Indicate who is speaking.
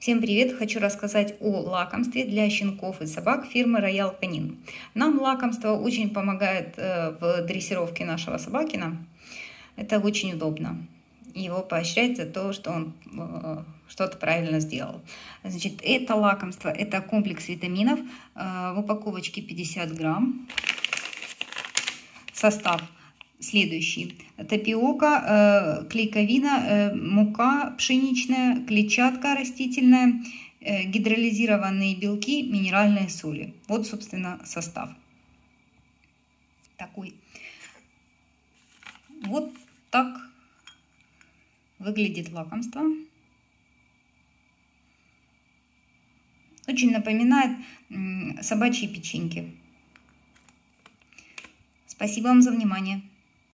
Speaker 1: Всем привет! Хочу рассказать о лакомстве для щенков и собак фирмы Royal Canin. Нам лакомство очень помогает в дрессировке нашего собакина. Это очень удобно. Его поощрять за то, что он что-то правильно сделал. Значит, это лакомство, это комплекс витаминов. В упаковочке 50 грамм. Состав следующий: тапиока, клейковина, мука пшеничная, клетчатка растительная, гидролизированные белки, минеральные соли. Вот, собственно, состав такой. Вот так выглядит лакомство. Очень напоминает собачьи печеньки. Спасибо вам за внимание.